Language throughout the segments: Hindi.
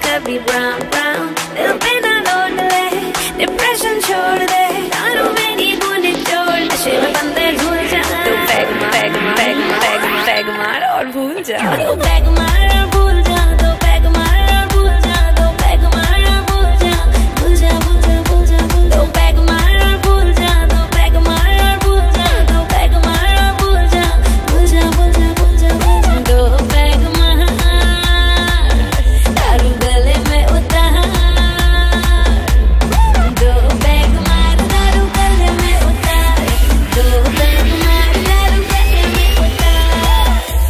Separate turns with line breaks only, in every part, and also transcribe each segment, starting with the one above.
गुलाबी ब्राउन ब्राउन दिल पे ना लौट ले, डिप्रेशन छोड़ दे, दारू में नींबू निचोड़, नशे में बंदे झूल जा। तो peg peg peg peg peg मार और भूल जा, तो पैग मार और भूल जा, तो पैग मार और भूल जा, तो पैग मार और भूल जा, भूल जा भूल जा भूल जा भूल जा, तो पैग मार और भूल जा, तो पैग मार और भूल जा, तो पैग मार और भूल जा, भूल जा भूल जा भूल जा भूल जा, दो पैग मार दारू गले में उतार, दो पैग मार दारू गले में उतार, दो पैग मार दारू गले में उतार।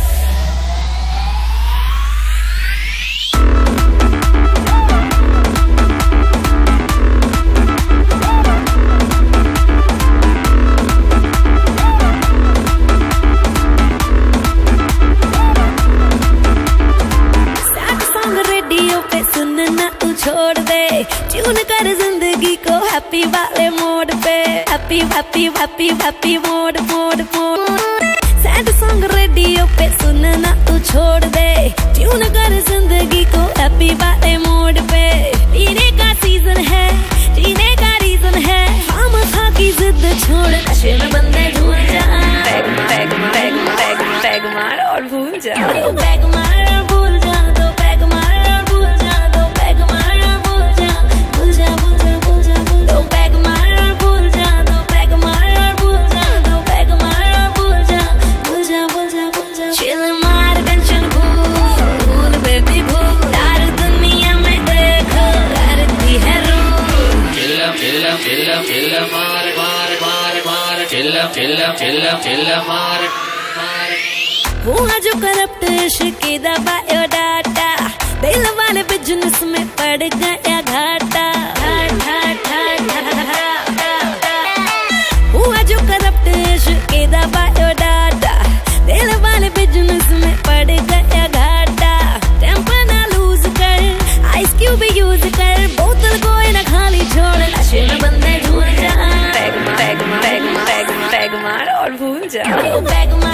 सैड सॉन्ग रेडियो पे सुनना तू छोड़ दे, ट्यून कर जिंदगी को हैप्पी वाले मोड पे, happy happy happy happy mode mode mode. Sad song radio पे सुनना तू छोड़ दे, ट्यून कर जिंदगी को हैप्पी वाले मोड पे। पीने का सीजन है, जीने का रीजन है, हम खा की जिद छोड़, नशे में बंदे झूल जा। Peg peg peg peg peg मार और भूल जा, तो पैग मार और भूल जा, तो पैग मार और भूल जा, तो पैग मार और भूल जा, भूल जा भूल जा भूल जा भूल जा, तो पैग मार और भूल जा, तो पैग मार और भूल जा, तो पैग मार और भूल जा, भूल जा भूल जा भूल जा। चिल मार टेंशन भूल बेबी भूल, दारू दुनिया में देखो करती है रूल।
चिल मार मार मार मार, चिल मार मार।
हुआ जो करप्ट इश्क का बायोडाटा, दिल वाले बिजनेस में पड़ गया घाटा। हुआ जो करप्ट इश्क का बायोडाटा, दिल वाले बिजनेस में पड़ गया घाटा। टेम्पर ना लूज कर, आइस क्यूब यूज कर, बोतल कोई ना खाली छोड़, नशे में बंदे झूल जा। Peg peg peg peg peg मार और भूल जा, पैग मार